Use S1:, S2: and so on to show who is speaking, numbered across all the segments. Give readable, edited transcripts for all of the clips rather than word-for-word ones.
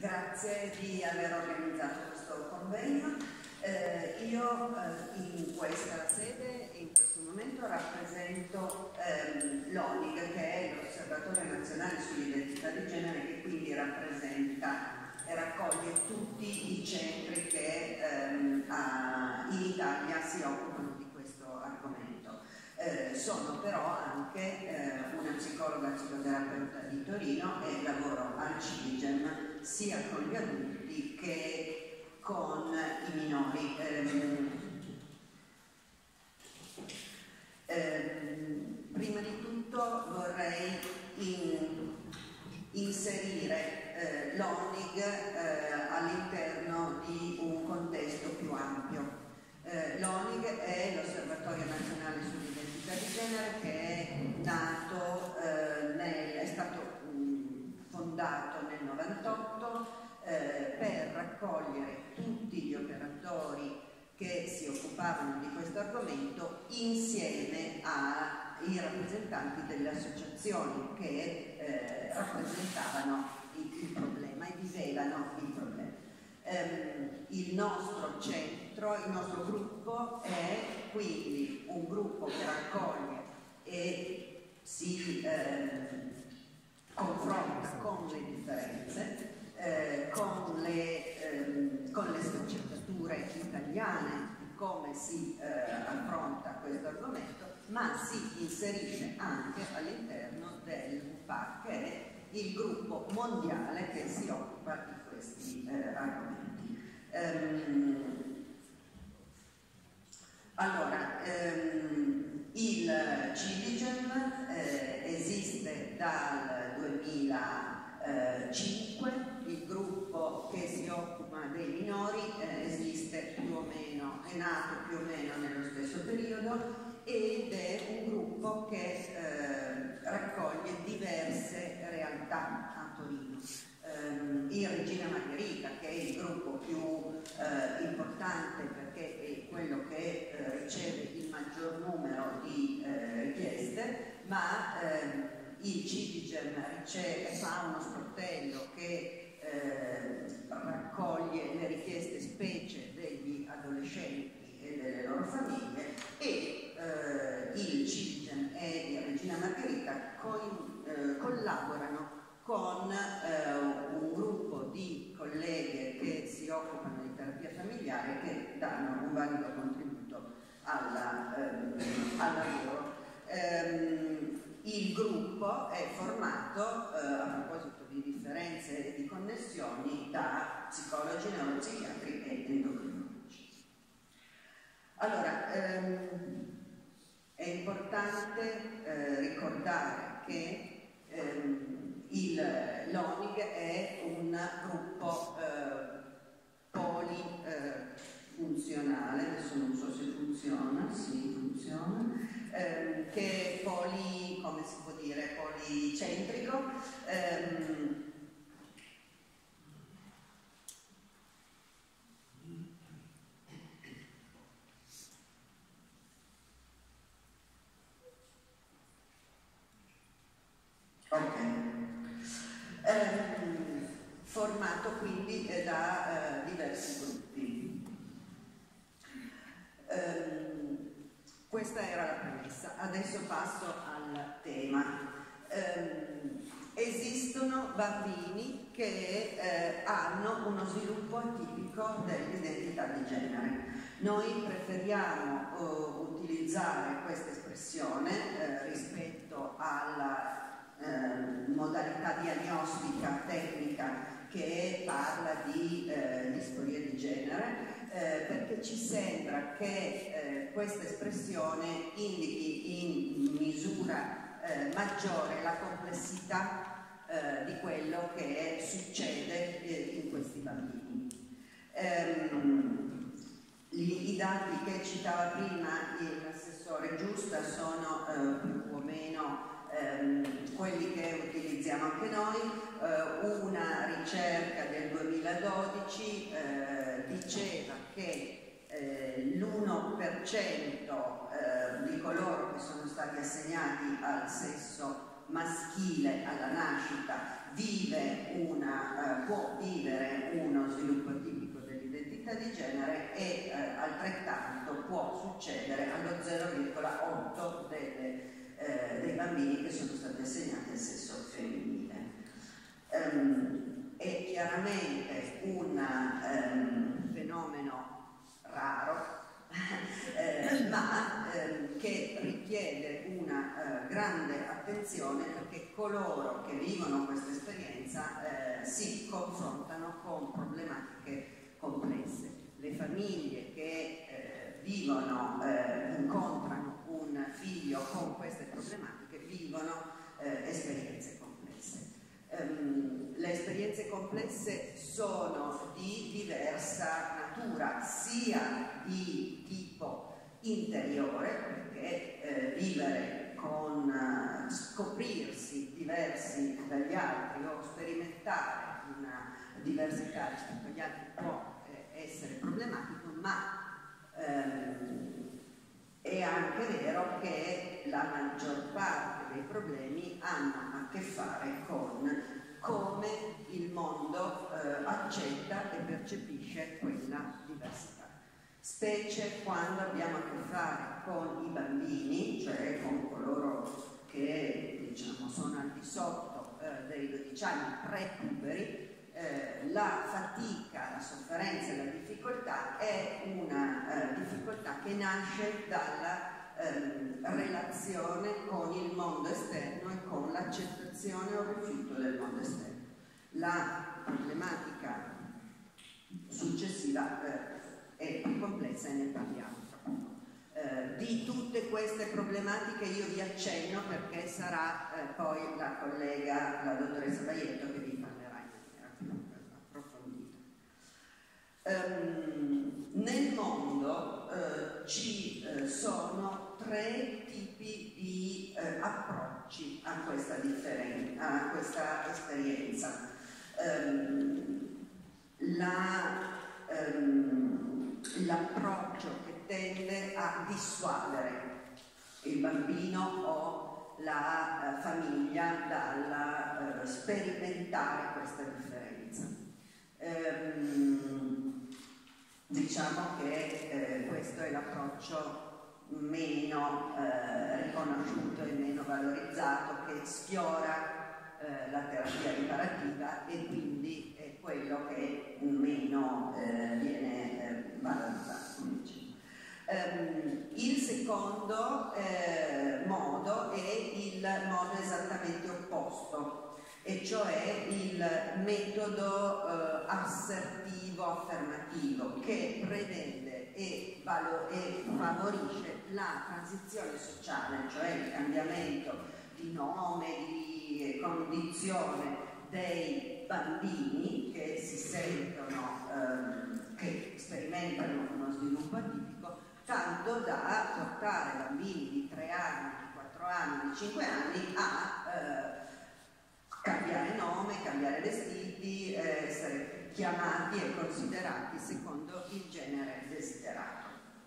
S1: Grazie di aver organizzato questo convegno. Io in questa sede e in questo momento rappresento l'ONIG, che è l'Osservatorio Nazionale sull'Identità di Genere, che quindi rappresenta e raccoglie tutti i centri che in Italia si occupano di questo argomento. Sono però anche una psicologa psicoterapeuta di Torino e lavoro al CIGEM sia con gli adulti che con i minori. Prima di tutto vorrei inserire l'ONIG all'interno di un contesto più ampio. L'ONIG è l'Osservatorio Nazionale sull'Identità di Genere, che è nato, è stato fondato nel 98 per raccogliere tutti gli operatori che si occupavano di questo argomento insieme ai rappresentanti delle associazioni che rappresentavano il problema e vivevano il problema. Il nostro centro, il nostro gruppo è quindi un gruppo che raccoglie e si confronta con le differenze, con le sfaccettature italiane di come si affronta questo argomento, ma si inserisce anche all'interno del WPAC, che è il gruppo mondiale che si occupa di questi argomenti. Allora, il CIGEM esiste dal 2005, il gruppo che si occupa dei minori esiste più o meno, è nato più o meno nello stesso periodo ed è un gruppo che raccoglie diverse realtà a Torino. Il Regina Margherita, che è il gruppo più importante perché è quello che riceve il maggior numero di richieste, ma il CIGEM fa uno sportello che raccoglie le richieste specie degli adolescenti e delle loro famiglie, e il CIGEM e il Regina Margherita collaborano con un gruppo di colleghe che si occupano di terapia familiare, che danno un valido contributo al lavoro. Il gruppo è formato, a proposito di differenze e di connessioni, da psicologi, neuropsichiatri e endocrinologi. Allora, è importante ricordare che l'ONIG è un gruppo polifunzionale, adesso non so se funziona, sì, funziona, che è come si può dire, policentrico. Formato quindi da diversi gruppi. Questa era la premessa, adesso passo al tema. Esistono bambini che hanno uno sviluppo atipico dell'identità di genere. Noi preferiamo utilizzare questa espressione rispetto alla modalità diagnostica tecnica che parla di disforia di genere, perché ci sembra che questa espressione indichi in misura maggiore la complessità di quello che succede in questi bambini. I dati che citava prima l'assessore Giusta sono più o meno quelli che utilizziamo anche noi. Una ricerca del 2012 diceva che l'1% di coloro che sono stati assegnati al sesso maschile alla nascita può vivere uno sviluppo tipico dell'identità di genere e altrettanto può succedere allo 0,8 dei bambini che sono stati assegnati al sesso femminile. È chiaramente un fenomeno raro, ma che richiede una grande attenzione, perché coloro che vivono questa esperienza si confrontano con problematiche complesse. Le famiglie che incontrano un figlio con queste problematiche vivono esperienze complesse. Le esperienze complesse sono di diversa natura, sia di tipo interiore, perché vivere con scoprirsi diversi dagli altri o sperimentare una diversità rispetto agli altri può essere problematico, ma è anche vero che la maggior parte dei problemi hanno a che fare con come il mondo accetta e percepisce quella diversità, specie quando abbiamo a che fare con i bambini, cioè con coloro che diciamo sono al di sotto dei 12 anni, prepuberi. La fatica, la sofferenza e la difficoltà è una difficoltà che nasce dalla relazione con il mondo esterno e con l'accettazione o il rifiuto del mondo esterno. La problematica successiva è più complessa e ne parliamo. Di tutte queste problematiche io vi accenno, perché sarà poi la collega, la dottoressa Baietto, che vi parlerà in maniera più approfondita. Nel mondo ci sono 3 tipi di approcci a questa esperienza. L'approccio che tende a dissuadere il bambino o la famiglia dal sperimentare questa differenza. Diciamo che questo è l'approccio meno riconosciuto e meno valorizzato, che sfiora la terapia riparativa e quindi è quello che meno viene valorizzato. Il secondo modo è il modo esattamente opposto, e cioè il metodo assertivo affermativo, che prevede e favorisce la transizione sociale, cioè il cambiamento di nome, di condizione dei bambini che si sentono, che sperimentano uno sviluppo atipico, tanto da portare bambini di 3 anni, di 4 anni, di 5 anni a cambiare nome, cambiare vestiti, essere chiamati e considerati secondo il genere desiderato.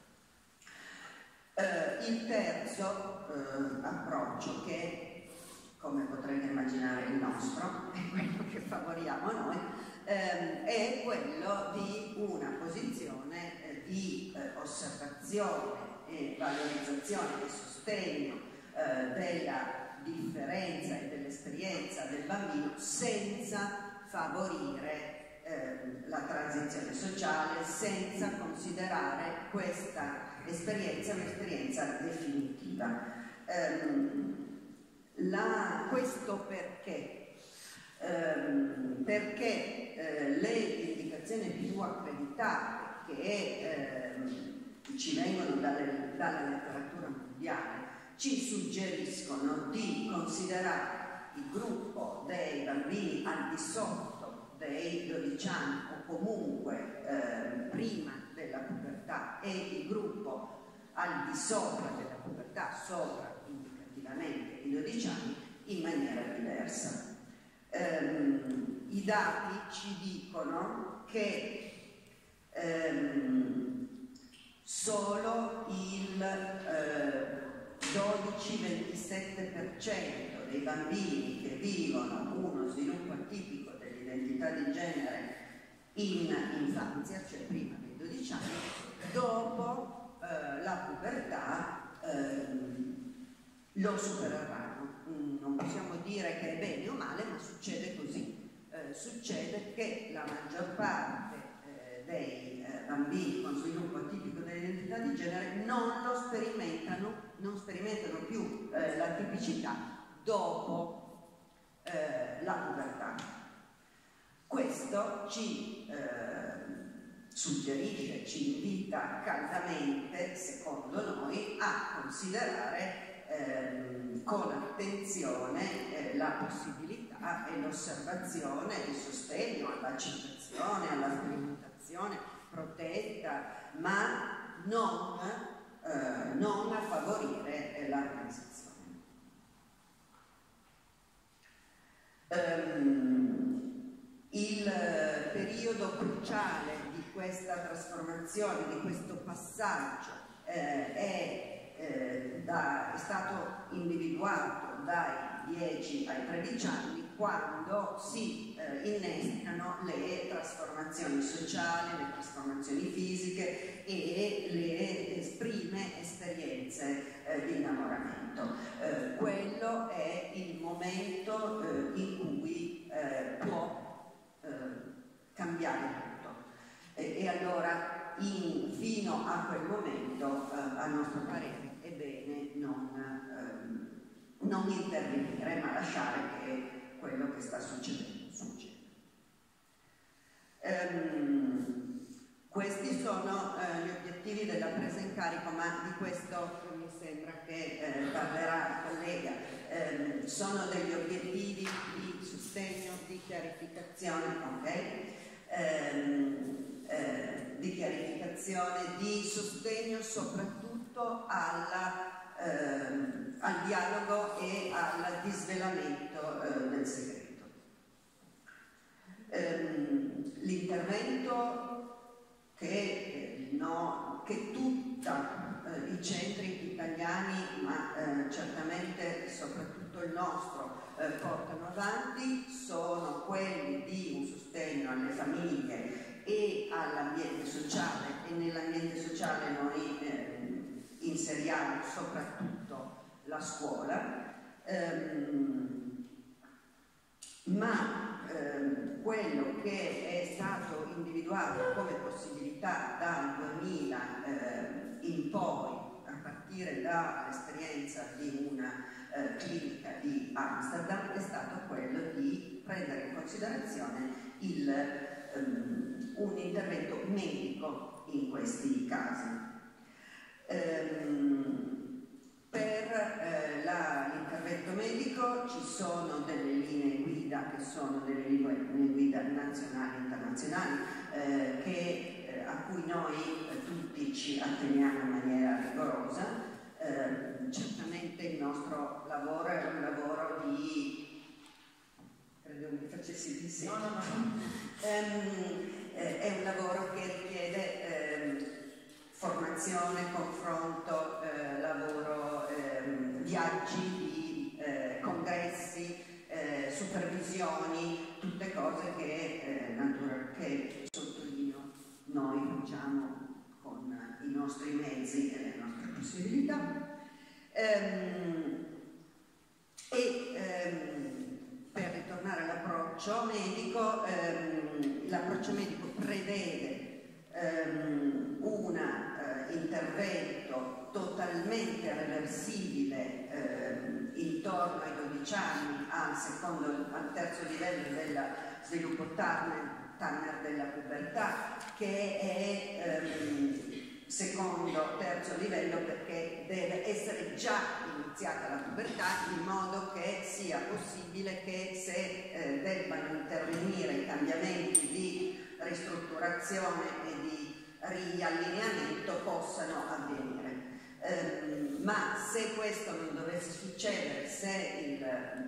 S1: Il terzo approccio, che come potrete immaginare il nostro, è quello che favoriamo noi, è quello di una posizione di osservazione e valorizzazione e sostegno della differenza e dell'esperienza del bambino, senza favorire la transizione sociale, senza considerare questa esperienza un'esperienza definitiva. Questo perché? Perché le indicazioni più accreditate che ci vengono dalla letteratura mondiale ci suggeriscono di considerare il gruppo dei bambini al di sotto dei 12 anni o comunque prima della pubertà e il gruppo al di sopra della pubertà, sopra indicativamente i 12 anni, in maniera diversa. I dati ci dicono che solo il 12-27% dei bambini che vivono uno sviluppo atipico dell'identità di genere in infanzia, cioè prima dei 12 anni, dopo la pubertà lo supereranno. Non possiamo dire che è bene o male, ma succede così. Succede che la maggior parte dei bambini con sviluppo atipico dell'identità di genere non sperimentano più la tipicità dopo la pubertà. Questo ci suggerisce, ci invita caldamente, secondo noi, a considerare con attenzione la possibilità e l'osservazione e il sostegno all'accettazione, alla sperimentazione protetta, ma non a favorire la transizione. Il periodo cruciale di questa trasformazione, di questo passaggio, è stato individuato dai 10 ai 13 anni, quando si innescano le trasformazioni sociali, le trasformazioni fisiche e le prime esperienze di innamoramento. Quello è il momento in cui può cambiare tutto. E allora fino a quel momento, a nostro parere, è bene non intervenire, ma lasciare che quello che sta succedendo succeda. Questi sono gli obiettivi della presa in carico, ma di questo mi sembra che parlerà il collega. Sono degli obiettivi di sostegno, di chiarificazione, di chiarificazione, di sostegno soprattutto al dialogo e al disvelamento del segreto. L'intervento che tutti i centri italiani, ma certamente soprattutto il nostro, portano avanti, sono quelli di un sostegno alle famiglie e all'ambiente sociale, e nell'ambiente sociale noi inseriamo soprattutto la scuola, ma quello che è stato individuato come possibilità dal 2000 in poi, a partire dall'esperienza di una clinica di Amsterdam, è stato quello di prendere in considerazione un intervento medico in questi casi. Per l'intervento medico ci sono delle linee guida che sono delle linee guida nazionali e internazionali a cui noi tutti ci atteniamo in maniera rigorosa. Certamente il nostro lavoro è un lavoro di... credo mi facessi di sì. No. È un lavoro che richiede formazione, confronto, lavoro, viaggi, congressi, supervisioni, tutte cose che sottolineo noi facciamo con i nostri mezzi e le nostre possibilità. Per ritornare all'approccio medico, l'approccio medico prevede un intervento totalmente reversibile intorno ai 12 anni al terzo livello del sviluppo Turner della pubertà, che è secondo terzo livello perché deve essere già iniziata la pubertà, in modo che sia possibile che se debbano intervenire i cambiamenti di ristrutturazione e di riallineamento possano avvenire. Ma se questo non dovesse succedere, se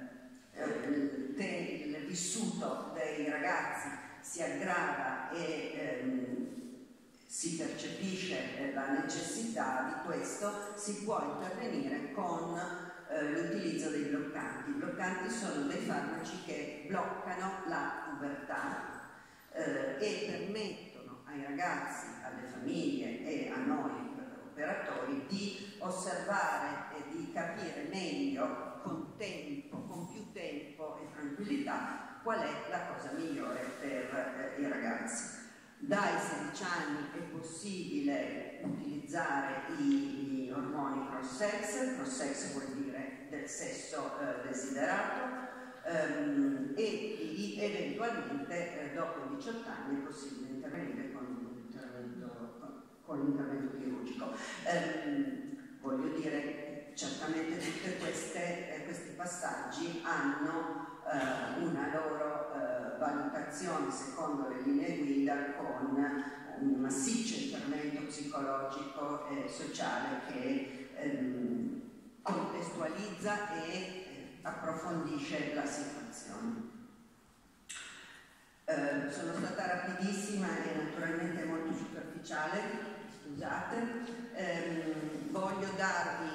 S1: il vissuto dei ragazzi si aggrava e si percepisce la necessità di questo, si può intervenire con l'utilizzo dei bloccanti. I bloccanti sono dei farmaci che bloccano la pubertà e permettono ai ragazzi, alle famiglie e a noi operatori di osservare e di capire meglio, con tempo, con più tempo e tranquillità, qual è la cosa migliore per i ragazzi. Dai 16 anni è possibile utilizzare i ormoni cross-sex vuol dire del sesso desiderato, e eventualmente dopo i 18 anni è possibile intervenire con l'intervento chirurgico. Voglio dire, certamente tutti questi passaggi hanno una loro valutazione secondo le linee guida, con un massiccio intervento psicologico e sociale che contestualizza e approfondisce la situazione. Sono stata rapidissima e naturalmente molto superficiale, scusate. Voglio darvi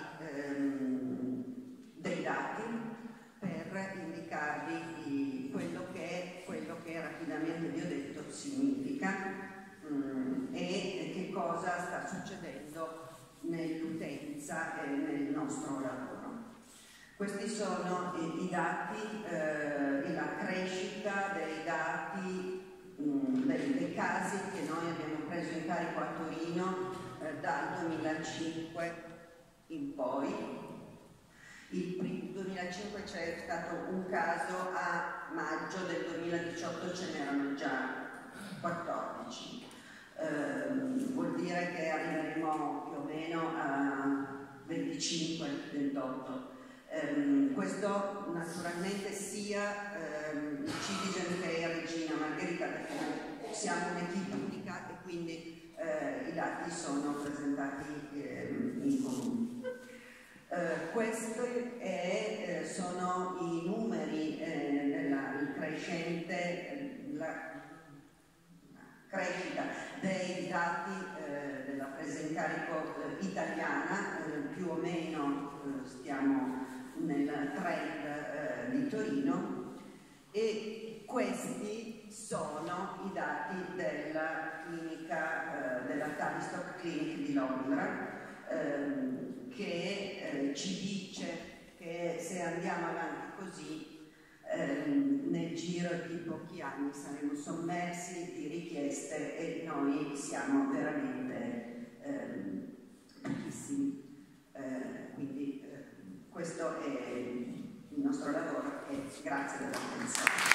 S1: dei dati per indicarvi quello che rapidamente vi ho detto significa e che cosa sta succedendo nell'utenza e nel nostro lavoro. Questi sono i dati, la crescita dei dati dei casi che noi abbiamo preso in carico a Torino dal 2005 in poi. Il 2005 c'è stato un caso, a maggio del 2018 ce n'erano già 14. Vuol dire che arriveremo più o meno a 25-28. Questo naturalmente sia il Citizen che Regina Margherita, perché noi siamo un'equipe unica e quindi i dati sono presentati in comune. Questi sono i numeri della crescita dei dati della presa in carico italiana, più o meno stiamo nel trend di Torino, e questi sono i dati della clinica, della Tavistock Clinic di Londra, che ci dice che se andiamo avanti così nel giro di pochi anni saremo sommersi di richieste e noi siamo veramente pochissimi. Quindi questo è il nostro lavoro e grazie dell'attenzione.